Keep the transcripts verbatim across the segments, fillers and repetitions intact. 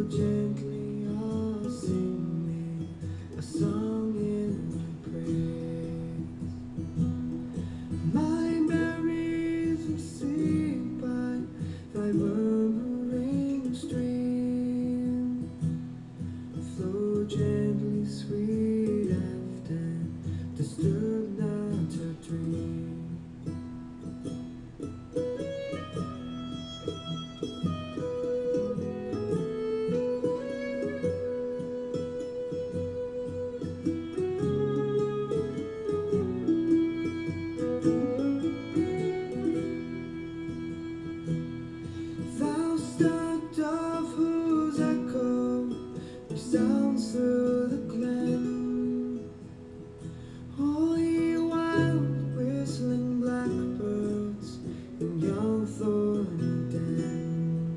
gently I'll sing me a song in my praise. My memories will sing by thy murmuring stream. Flow gently, sweet Afton, disturb not her dream. Thou start of whose echo resounds through the glen. Oh, ye wild whistling blackbirds in yon thorny den.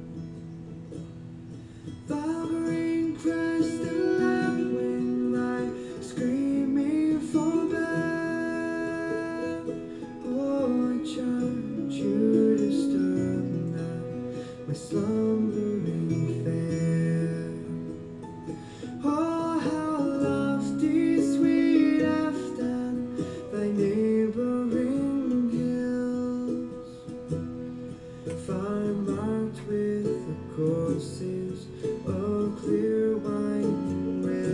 Thou green crested lapwing lie screaming for bed. Oh, I charge you disturb not my slumbering fair. Oh, how lofty, sweet Afton, thy neighboring hills, far marked with the courses of clear winding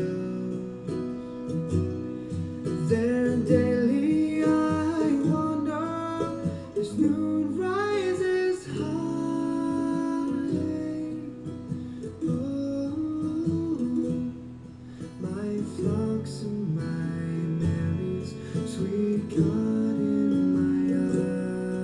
rills. There daily I wander as noon rises high. Oh, my flocks and my berries, sweet God in my eye.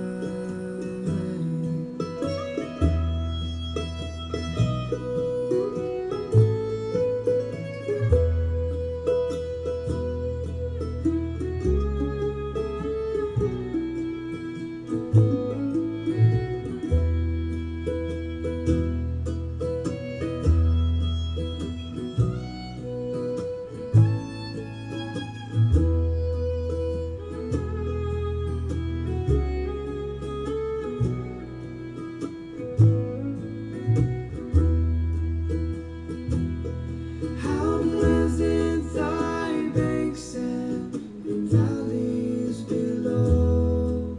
How pleasant thy banks and green valleys below,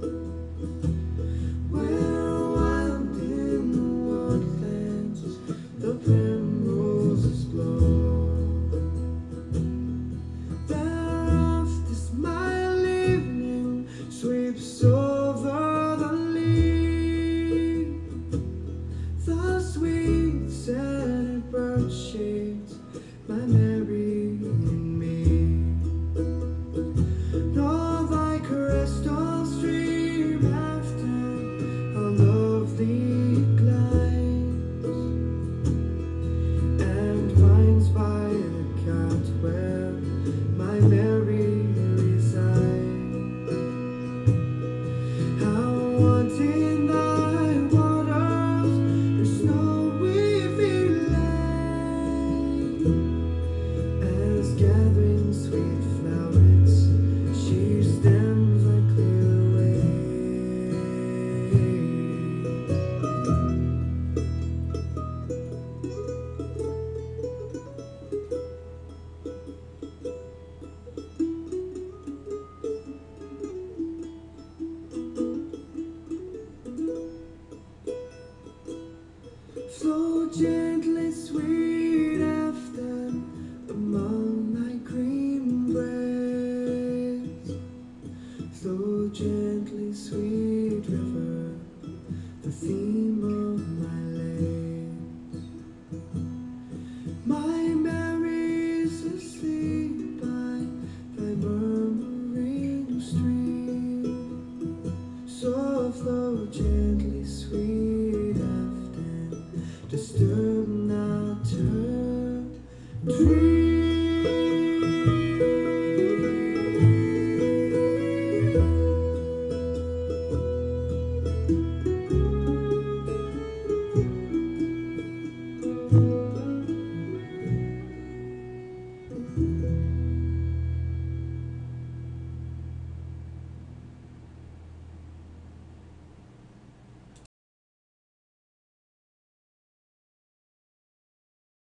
where wild in the woodlands the primroses blow. There oft the smile evening sweeps over the lea. The sweet scented bird shades my